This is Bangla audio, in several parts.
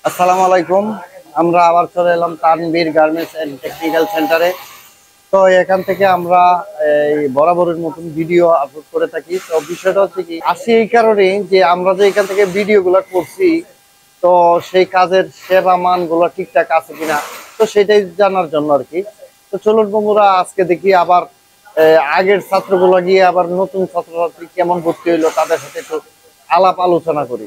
আসসালামু আলাইকুম। আমরা আবার চলে এলাম তানভীর গার্মেন্টস এন্ড টেকনিক্যাল সেন্টারে। তো এখান থেকে আমরা এই বরাবরের মতন ভিডিও আপলোড করে থাকি। তো বিষয়টা হচ্ছে কি, আসি এই কারণে যে আমরা যে এখান থেকে ভিডিওগুলো করছি, তো সেই কাজের সেবা মানগুলো ঠিকঠাক আছে কিনা, তো সেটাই জানার জন্য আর কি। তো চলুন বন্ধুরা, আজকে দেখি আবার আগের ছাত্রগুলো গিয়ে আবার নতুন ছাত্রছাত্রী কেমন ভর্তি হইলো তাদের সাথে একটু আলাপ আলোচনা করি।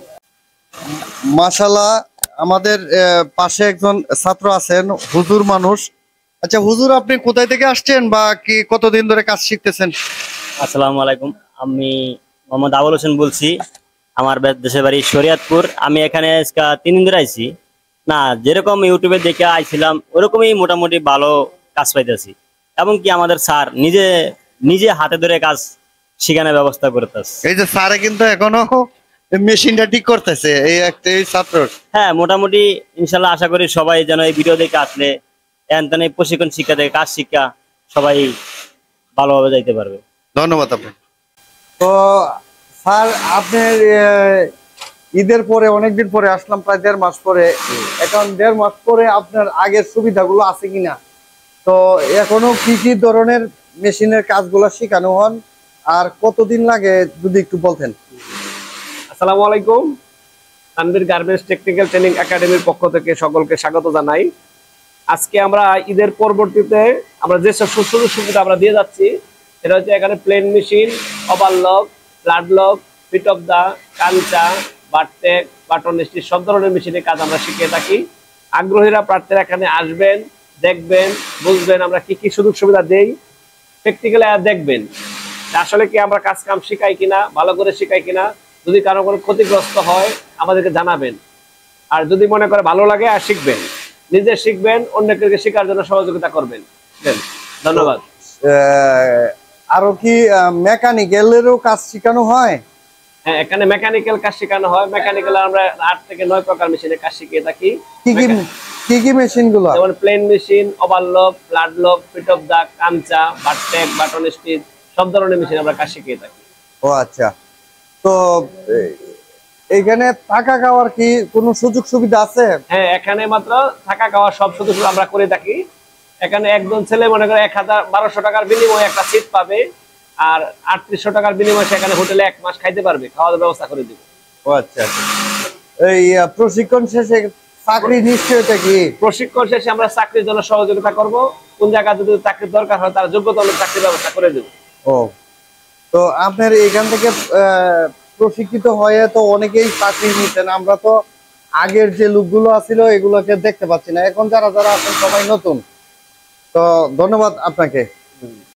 মাশাআল্লাহ, আমাদের পাশে একজন ছাত্র আছেন, হুজুর মানুষ। আচ্ছা হুজুর, আপনি কোথায় থেকে আসছেন বা কি কতদিন ধরে কাজ শিখতেছেন? আসসালামু আলাইকুম। আমি মোহাম্মদ আবুল হোসেন বলছি। আমার দেশের বাড়ি শরিয়তপুর। আমি এখানে 3 দিন ধরে আইছি। না, যেরকম ইউটিউবে দেখে আইছিলাম ওরকমই মোটামুটি ভালো কাজ পাইতেছি। এবং কি আমাদের স্যার নিজে নিজে হাতে ধরে কাজ শেখানোর ব্যবস্থা করতেছে। এই যে স্যারে কিন্তু এখনো মেশিনটা ঠিক করতেছে এই একটা এই ছাত্র। হ্যাঁ, মোটামুটি ইনশাল্লাহ আশা করি সবাই যেন এই ভিডিও দেখে আসলে এখান প্রশিক্ষণ শিক্ষা থেকে কাজ শিক্ষা সবাই ভালোভাবে যাইতে পারবে। ধন্যবাদ আপনাকে। তো স্যার, আপনার ঈদের পরে অনেকদিন পরে আসলাম, প্রায় 1.5 মাস পরে। এখন 1.5 মাস পরে আপনার আগের সুবিধাগুলো আছে কিনা, তো এখনো কি কি ধরনের মেশিনের কাজগুলো শেখানো হন, আর কতদিন লাগে যদি একটু বলতেন। আসসালামু আলাইকুম। তানভীর গার্মেন্টস টেকনিক্যাল ট্রেনিং একাডেমির পক্ষ থেকে সকলকে স্বাগত জানাই। আজকে আমরা ঈদের পরবর্তীতে আমরা যেসব সুযোগ সুবিধা আমরা দিয়ে যাচ্ছি, এটা হচ্ছে এখানে plain machine, overlock, flat lock, feed off the, কাঞ্চা, বাটটেক, বাটন স্টিচ সব ধরনের মেশিনের কাজ আমরা শিখিয়ে থাকি। আগ্রহীরা প্রার্থীরা এখানে আসবেন, দেখবেন, বুঝবেন আমরা কি কি সুযোগ সুবিধা দেই, প্র্যাকটিক্যালি দেখবেন আসলে কি আমরা কাজ কাম শিখাই কিনা, ভালো করে শিখাই কিনা। যদি কারো কোনো ক্ষতিগ্রস্ত হয় আমাদেরকে জানাবেন, আর যদি মনে করে ভালো লাগে আর শিখবেন, নিজে শিখবেন, অন্যকে শেখার জন্য সহযোগিতা করবেন। ধন্যবাদ। আরো কি মেকানিক্যালেরও কাজ শেখানো হয়? হ্যাঁ, এখানে মেকানিক্যাল কাজ শেখানো হয়। মেকানিক্যাল আমরা 8 থেকে 9 প্রকার মেশিনের কাজ শিখিয়ে থাকি। কি কি মেশিন গুলো? যেমন plain machine, overlock, flat lock, feed off the, কাঞ্চা, বাটটেক, বাটন স্টিচ সব ধরনের মেশিন আমরা কাজ শিখিয়ে থাকি। ও আচ্ছা। তো এখানে থাকা খাওয়ার কি কোনো সুযোগ সুবিধা আছে? হ্যাঁ, এখানে মাত্র থাকা খাওয়া সব সুযোগ আমরা করে থাকি। এখানে একজন ছেলে মনে করে 1200 টাকার বিনিময়ে একটা সিট পাবে, আর 3800 টাকার বিনিময়ে সেখানে হোটেলে 1 মাস খাইতে পারবে, খাওয়ার ব্যবস্থা করে দিব। ও আচ্ছা। এই প্রশিক্ষণ শেষে চাকরি নিশ্চয়তা কি? প্রশিক্ষণ শেষে আমরা চাকরির জন্য সহযোগিতা করব। কোন জায়গায় যদি চাকরির দরকার হয় তার যোগ্যতা অনুযায়ী চাকরির ব্যবস্থা করে দেব। ও, তো আপনার এখান থেকে প্রশিক্ষিত হয়ে তো অনেকেই চাকরি নিতেন। আমরা তো আগের যে লোকগুলো আছিল এগুলোকে দেখতে পাচ্ছি না, এখন যারা যারা আছেন সবাই নতুন। তো ধন্যবাদ আপনাকে।